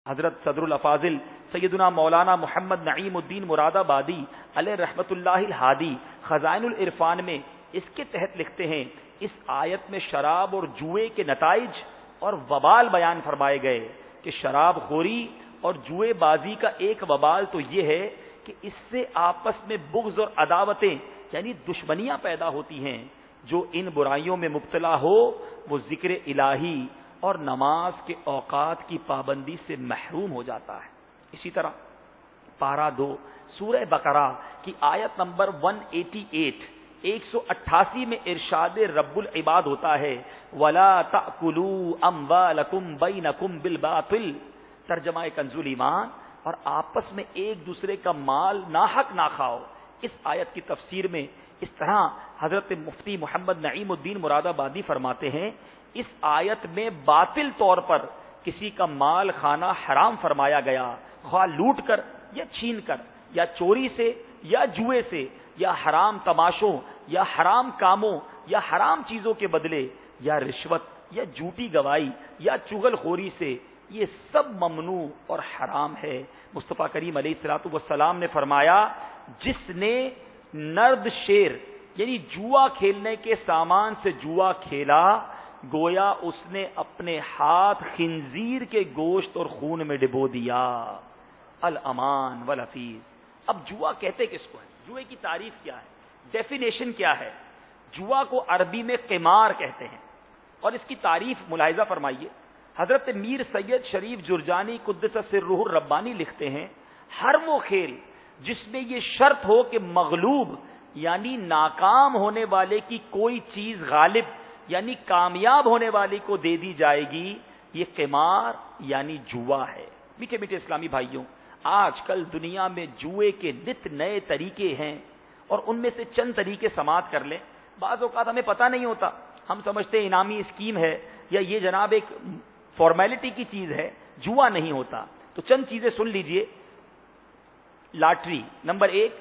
حضرت صدر الافاضل سیدنا مولانا محمد نعیم الدین مراد آبادی علیہ رحمت اللہ الہادی خزائن العرفان میں اس کے تحت لکھتے ہیں، اس آیت میں شراب اور جوئے کے نتائج اور وبال بیان فرمائے گئے کہ شراب خوری اور جوئے بازی کا ایک وبال تو یہ ہے کہ اس سے آپس میں بغض اور عداوتیں یعنی دشمنیاں پیدا ہوتی ہیں۔ جو ان برائیوں میں مبتلا ہو وہ ذکر الہی اور نماز کے اوقات کی پابندی سے محروم ہو جاتا ہے۔ اسی طرح پارہ 2 سورہ بقرہ کی آیت نمبر 188 میں ارشاد رب العباد ہوتا ہے وَلَا تَأْكُلُوا أَمْوَالَكُمْ بَيْنَكُمْ بِالْبَاطِلِ، ترجمہ کنز الایمان، اور آپس میں ایک دوسرے کا مال ناحق نہ کھاؤ۔ اس آیت کی تفسیر میں اس طرح حضرت مفتی محمد نعیم الدین مراد آبادی فرماتے ہیں، اس آیت میں باطل طور پر کسی کا مال کھانا حرام فرمایا گیا، خواہ لوٹ کر یا چھین کر یا چوری سے یا جوئے سے یا حرام تماشوں یا حرام کاموں یا حرام چیزوں کے بدلے یا رشوت یا جھوٹی گواہی یا چغل خوری سے، یہ سب ممنوع اور حرام ہے۔ مصطفیٰ کریم علیہ الصلوۃ والسلام نے فرمایا جس نے نرد شیر یعنی جوا کھیلنے کے سامان سے جوا کھیلا گویا اس نے اپنے ہاتھ خنزیر کے گوشت اور خون میں ڈبو دیا۔ الامان والحفیظ۔ اب جوا کہتے کس کو ہے؟ جوئے کی تعریف کیا ہے؟ ڈیفینیشن کیا ہے؟ جوا کو عربی میں قمار کہتے ہیں، اور اس کی تعریف ملاحظہ فرمائیے۔ حضرت میر سید شریف جرجانی قدس سرہ الربانی لکھتے ہیں ہر وہ کھیل جس میں یہ شرط ہو کہ مغلوب یعنی ناکام ہونے والے کی کوئی چیز غالب یعنی کامیاب ہونے والی کو دے دی جائے گی، یہ قمار یعنی جوا ہے۔ میٹھے میٹھے اسلامی بھائیوں، آج کل دنیا میں جوئے کے نت نئے طریقے ہیں، اور ان میں سے چند طریقے سماعت کر لیں۔ بعض اوقات ہمیں پتہ نہیں ہوتا، ہم سمجھتے ہیں انعامی اسکیم ہے یا یہ جناب ایک فارمیلٹی کی چیز ہے، جوا نہیں ہوتا۔ تو چند چیزیں سن لیجئے۔ لاٹری، نمبر 1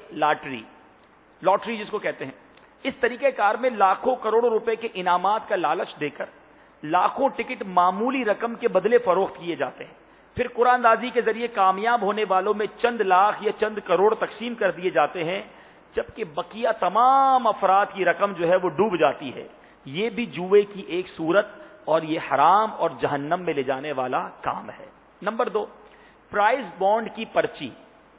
لاٹری جس کو کہتے ہیں، اس طریقہ کار میں لاکھوں کروڑوں روپے کے انعامات کا لالچ دے کر لاکھوں ٹکٹ معمولی رقم کے بدلے فروخت کیے جاتے ہیں، پھر قرآن اندازی کے ذریعے کامیاب ہونے والوں میں چند لاکھ یا چند کروڑ تقسیم کر دیے جاتے ہیں، جبکہ بقیہ تمام افراد کی رقم جو ہے وہ ڈوب جاتی ہے۔ یہ بھی جوئے کی ایک صورت اور یہ حرام اور جہنم میں لے جانے والا کام ہے۔ نمبر 2 پرائز بانڈ کی پرچی۔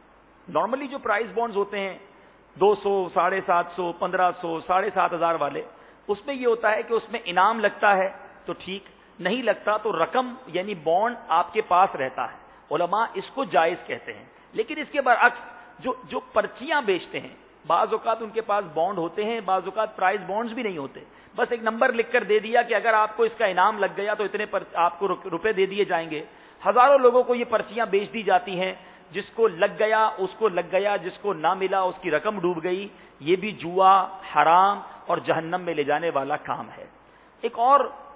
نارملی جو پرائز بانڈز ہوتے ہیں 200، 750، 1500، 7500 والے، اس میں یہ ہوتا ہے کہ اس میں انعام لگتا ہے تو ٹھیک، نہیں لگتا تو رقم یعنی بانڈ آپ کے پاس رہتا ہے۔ علماء اس کو جائز کہتے ہیں، لیکن اس کے برعکس جو پرچیاں بیچتے ہیں، بعض اوقات ان کے پاس بانڈ ہوتے ہیں، بعض اوقات پرائز بانڈز بھی نہیں ہوتے، بس ایک نمبر لکھ کر دے دیا کہ اگر آپ کو اس کا انعام لگ گیا تو اتنے آپ کو روپے دے دیے جائیں گے۔ ہزاروں لوگوں کو یہ پرچیاں بیچ دی جاتی ہیں، جس کو لگ گیا اس کو لگ گیا، جس کو نہ ملا اس کی رقم ڈوب گئی۔ یہ بھی جوا حرام اور جہنم میں لے جانے والا کام ہے۔ ایک اور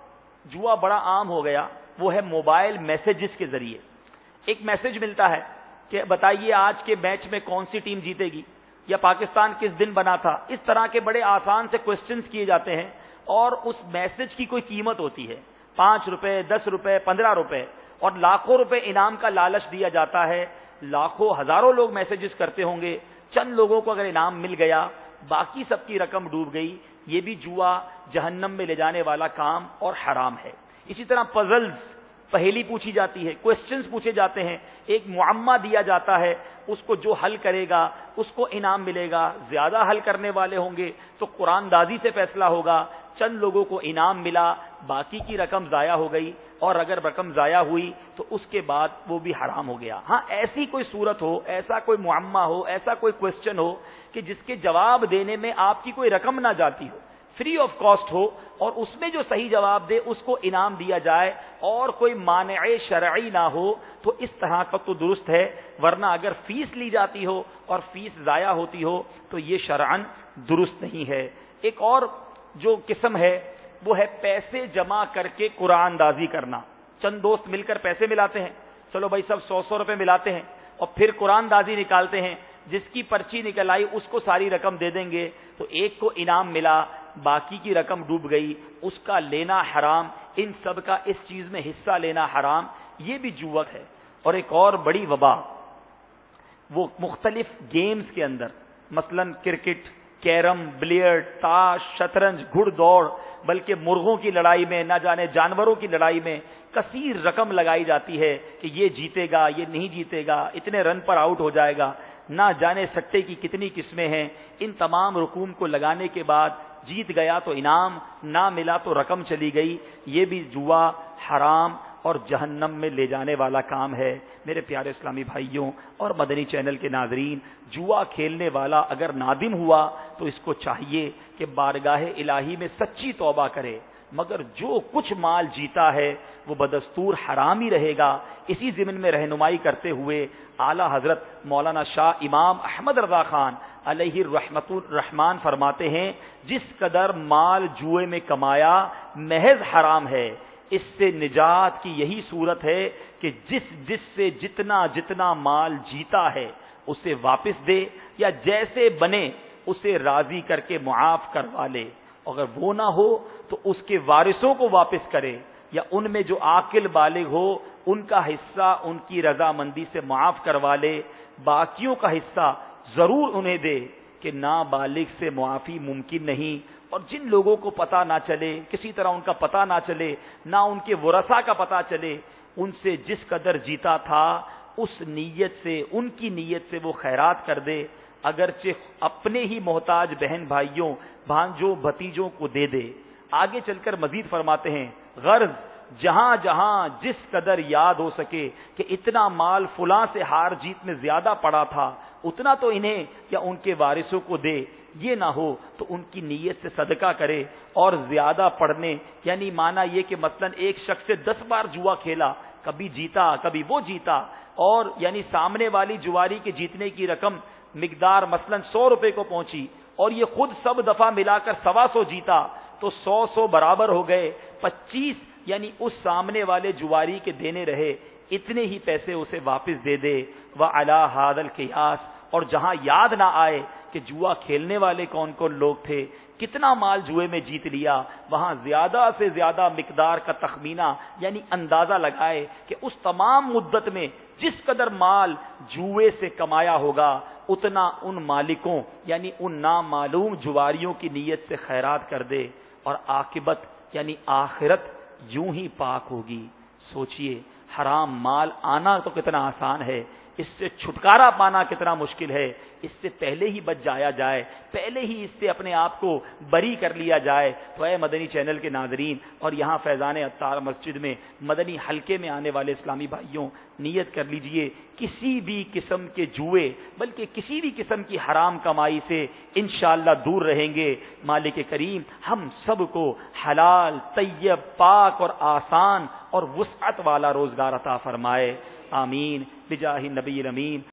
جوا بڑا عام ہو گیا، وہ ہے موبائل میسیجز کے ذریعے۔ ایک میسج ملتا ہے کہ بتائیے آج کے میچ میں کون سی ٹیم جیتے گی، یا پاکستان کس دن بنا تھا۔ اس طرح کے بڑے آسان سے کوسچنز کیے جاتے ہیں، اور اس میسج کی کوئی قیمت ہوتی ہے، 5 روپے، 10 روپے، 15 روپے، اور لاکھوں روپے انعام کا لالچ دیا جاتا ہے۔ لاکھوں ہزاروں لوگ میسیجز کرتے ہوں گے، چند لوگوں کو اگر انعام مل گیا، باقی سب کی رقم ڈوب گئی۔ یہ بھی جوا جہنم میں لے جانے والا کام اور حرام ہے۔ اسی طرح پزلز، پہیلی پوچھی جاتی ہے، کوسچنز پوچھے جاتے ہیں، ایک معمہ دیا جاتا ہے، اس کو جو حل کرے گا اس کو انعام ملے گا۔ زیادہ حل کرنے والے ہوں گے تو قرآن دازی سے فیصلہ ہوگا، چند لوگوں کو انعام ملا، باقی کی رقم ضائع ہو گئی، اور اگر رقم ضائع ہوئی تو اس کے بعد وہ بھی حرام ہو گیا۔ ہاں ایسی کوئی صورت ہو، ایسا کوئی معمہ ہو، ایسا کوئی کوسچن ہو کہ جس کے جواب دینے میں آپ کی کوئی رقم نہ جاتی ہو، فری آف کاسٹ ہو، اور اس میں جو صحیح جواب دے اس کو انعام دیا جائے اور کوئی مانع شرعی نہ ہو، تو اس طرح کا تو درست ہے، ورنہ اگر فیس لی جاتی ہو اور فیس ضائع ہوتی ہو تو یہ شرعاً درست نہیں ہے۔ ایک اور جو قسم ہے وہ ہے پیسے جمع کر کے قرآن اندازی کرنا۔ چند دوست مل کر پیسے ملاتے ہیں، چلو بھائی سب 100 روپے ملاتے ہیں، اور پھر قرآن اندازی نکالتے ہیں، جس کی پرچی نکل آئی اس کو ساری رقم دے دیں گے، تو ایک کو انعام ملا، باقی کی رقم ڈوب گئی، اس کا لینا حرام، ان سب کا اس چیز میں حصہ لینا حرام۔ یہ بھی جوا ہے۔ اور ایک اور بڑی وبا وہ مختلف گیمز کے اندر، مثلا کرکٹ، کیرم، بلیئرڈ، تاش، شطرنج، گھڑ دوڑ، بلکہ مرغوں کی لڑائی میں، نہ جانے جانوروں کی لڑائی میں کثیر رقم لگائی جاتی ہے کہ یہ جیتے گا، یہ نہیں جیتے گا، اتنے رن پر آؤٹ ہو جائے گا، نہ جانے سٹے کی کتنی قسمیں ہیں۔ ان تمام رقوم کو لگانے کے بعد جیت گیا تو انعام، نہ ملا تو رقم چلی گئی۔ یہ بھی جوا حرام اور جہنم میں لے جانے والا کام ہے۔ میرے پیارے اسلامی بھائیوں اور مدنی چینل کے ناظرین، جوا کھیلنے والا اگر نادم ہوا تو اس کو چاہیے کہ بارگاہ الہی میں سچی توبہ کرے، مگر جو کچھ مال جیتا ہے وہ بدستور حرام ہی رہے گا۔ اسی ضمن میں رہنمائی کرتے ہوئے اعلیٰ حضرت مولانا شاہ امام احمد رضا خان علیہ الرحمت الرحمان فرماتے ہیں، جس قدر مال جوئے میں کمایا محض حرام ہے، اس سے نجات کی یہی صورت ہے کہ جس سے جتنا مال جیتا ہے اسے واپس دے، یا جیسے بنے اسے راضی کر کے معاف کروا لے، اگر وہ نہ ہو تو اس کے وارثوں کو واپس کرے، یا ان میں جو عاقل بالغ ہو ان کا حصہ ان کی رضامندی سے معاف کروا لے، باقیوں کا حصہ ضرور انہیں دے کہ نابالغ سے معافی ممکن نہیں۔ اور جن لوگوں کو پتہ نہ چلے، کسی طرح ان کا پتہ نہ چلے، نہ ان کے ورثاء کا پتہ چلے، ان سے جس قدر جیتا تھا اس نیت سے، ان کی نیت سے وہ خیرات کر دے، اگرچہ اپنے ہی محتاج بہن بھائیوں، بھانجوں، بھتیجوں کو دے دے۔ آگے چل کر مزید فرماتے ہیں، غرض جہاں جہاں جس قدر یاد ہو سکے کہ اتنا مال فلاں سے ہار جیت میں زیادہ پڑا تھا، اتنا تو انہیں یا ان کے وارثوں کو دے، یہ نہ ہو تو ان کی نیت سے صدقہ کرے۔ اور زیادہ پڑھنے یعنی معنی یہ کہ مثلا ایک شخص سے 10 بار جوا کھیلا، کبھی جیتا کبھی وہ جیتا، اور یعنی سامنے والی جواری کے جیتنے کی رقم مقدار مثلا 100 روپے کو پہنچی، اور یہ خود سب دفعہ ملا کر 125 جیتا، تو 100 برابر ہو گئے، 25 یعنی اس سامنے والے جواری کے دینے رہے، اتنے ہی پیسے اسے واپس دے دے۔ وَعَلَى هَذَا الْقِيَاسِ، اور جہاں یاد نہ آئے کہ جوا کھیلنے والے کون کون لوگ تھے، کتنا مال جوئے میں جیت لیا، وہاں زیادہ سے زیادہ مقدار کا تخمینہ یعنی اندازہ لگائے کہ اس تمام مدت میں جس قدر مال جوئے سے کمایا ہوگا اتنا ان مالکوں یعنی ان نامعلوم جواریوں کی نیت سے خیرات کر دے، اور عاقبت یعنی آخرت یوں ہی پاک ہوگی۔ سوچئے، حرام مال آنا تو کتنا آسان ہے، اس سے چھٹکارا پانا کتنا مشکل ہے۔ اس سے پہلے ہی بچ جایا جائے، پہلے ہی اس سے اپنے آپ کو بری کر لیا جائے۔ تو اے مدنی چینل کے ناظرین اور یہاں فیضان عطار مسجد میں مدنی حلقے میں آنے والے اسلامی بھائیوں، نیت کر لیجئے کسی بھی قسم کے جوئے بلکہ کسی بھی قسم کی حرام کمائی سے انشاءاللہ دور رہیں گے۔ مالک کریم ہم سب کو حلال، طیب، پاک اور آسان اور وسعت والا روزگار عطا فرمائے، آمین بجاہ النبی الامین۔